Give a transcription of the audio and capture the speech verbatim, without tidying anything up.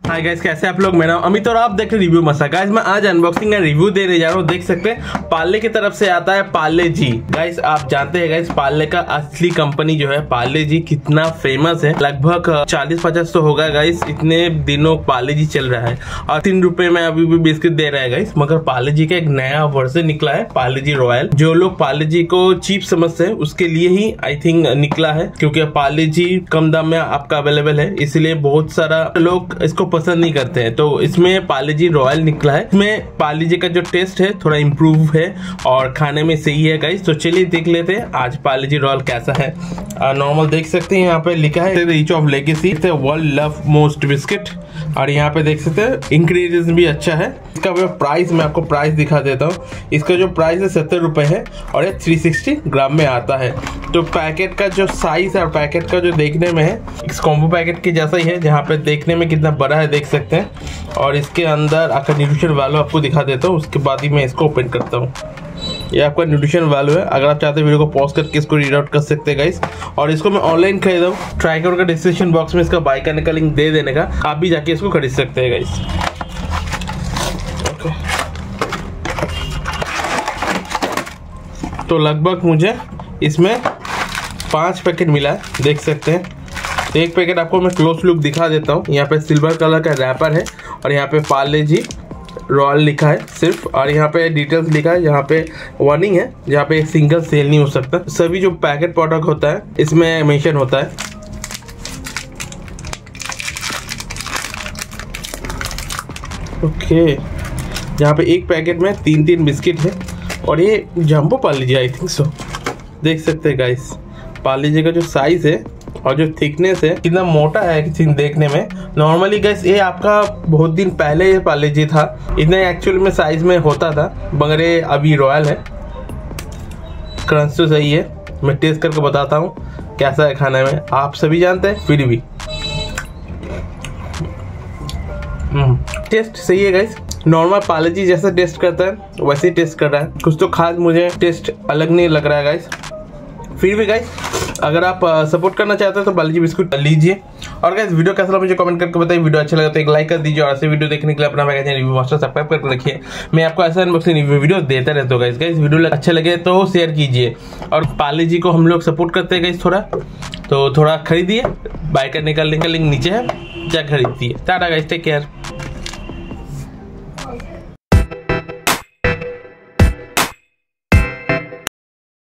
Hi guys, कैसे आप लोग। मेरा नाम अमित और आप देख रहे रिव्यू मसा। गाइस मैं आज अनबॉक्सिंग एंड रिव्यू देने जा रहा हूँ। देख सकते हैं पार्ले की तरफ से आता है पार्ले जी। गाइस आप जानते हैं गाइस पार्ले का असली कंपनी जो है पार्ले जी कितना फेमस है। लगभग चालीस पचास तो होगा गाइस, इतने दिनों पार्ले जी चल रहा है और तीन रुपए में अभी भी बिस्किट दे रहा है गाइस। मगर पार्ले जी का एक नया वर्जन निकला है, पार्ले जी रॉयल। जो लोग पार्ले जी को चीप समझते हैं उसके लिए ही आई थिंक निकला है, क्योंकि पार्ले जी कम दाम में आपका अवेलेबल है, इसलिए बहुत सारा लोग इसको पसंद नहीं करते हैं। तो इसमें पार्ले जी रॉयल निकला है। इसमें पार्ले जी का जो टेस्ट है थोड़ा इम्प्रूव है और खाने में सही है गाइस। तो चलिए देख लेते हैं आज पार्ले जी रॉयल कैसा है। नॉर्मल देख सकते हैं, यहाँ पे लिखा है rich of legacy world love most biscuit, और यहाँ पे देख सकते हैं इंग्रेडिएंट्स भी अच्छा है। इसका प्राइस मैं आपको प्राइस दिखा देता हूँ। इसका जो प्राइस है सत्तर रुपए है और ये तीन सौ साठ ग्राम में आता है। तो पैकेट का जो साइज है और पैकेट का जो देखने में है इस कॉम्बो पैकेट के जैसा ही है, जहाँ पे देखने में कितना बड़ा है देख सकते हैं। और इसके अंदर आपका न्यूट्रिशन वैल्यू आपको दिखा देता हूँ, उसके बाद ही मैं इसको ओपन करता हूँ। ये आपका न्यूट्रिशन वैल्यू है। अगर आप चाहते हैं वीडियो को पॉज करके इसको रीड आउट कर सकते हैं गाइस। और इसको मैं ऑनलाइन खरीदा हूँ, ट्राई का डिस्क्रिप्शन बॉक्स में इसका बाय करने का लिंक दे देने का, आप भी जाके इसको खरीद सकते हैं गाइस। ओके, तो लगभग मुझे इसमें पांच पैकेट मिला है, देख सकते हैं। एक पैकेट आपको मैं क्लोज लुक दिखा देता हूँ। यहाँ पे सिल्वर कलर का रैपर है और यहाँ पे पार्ले जी रॉयल लिखा है सिर्फ, और यहाँ पे डिटेल्स लिखा है। यहाँ पे वार्निंग है, जहाँ पे सिंगल सेल नहीं हो सकता। सभी जो पैकेट प्रोडक्ट होता है इसमें मेंशन होता है। ओके, यहाँ पे एक पैकेट में तीन तीन बिस्किट है और ये jumbo Parle G I think so. देख सकते हैं गाइस पार्ले जी का जो साइज है और जो थिकनेस है कितना मोटा है किसी देखने में। नॉर्मली गाइस ये आपका बहुत दिन पहले ये पार्ले जी था, इतना एक्चुअल में साइज में होता था, मगर ये अभी रॉयल है। क्रंच तो सही है, मैं टेस्ट करके बताता हूँ कैसा है खाने में। आप सभी जानते हैं फिर भी टेस्ट सही है गाइस। नॉर्मल पार्ले जी जैसा टेस्ट करता है वैसे ही टेस्ट कर रहा है, कुछ तो खास मुझे टेस्ट अलग नहीं लग रहा है गाइस। फिर भी गाइस अगर आप सपोर्ट करना चाहते हो तो पार्ले जी बिस्कुट लीजिए। और गाइस वीडियो कैसा लगा मुझे कमेंट करके बताइए। वीडियो अच्छा लगा तो एक लाइक कर दीजिए और ऐसे वीडियो देखने के लिए अपना मैगजीन रिव्यू मास्टर सब्सक्राइब करके रखिए। मैं आपको ऐसा अनबॉक्सिंग रिव्यू वीडियो देता रहता हूँ गाइस। गाइस वीडियो अच्छा लगे तो शेयर कीजिए। और पार्ले जी को हम लोग सपोर्ट करते हैं गाइस, थोड़ा तो थोड़ा खरीदिए। बाय करने का लिंक लिंक नीचे है, जा खरीदिए। टाटा गाइस, टेक केयर।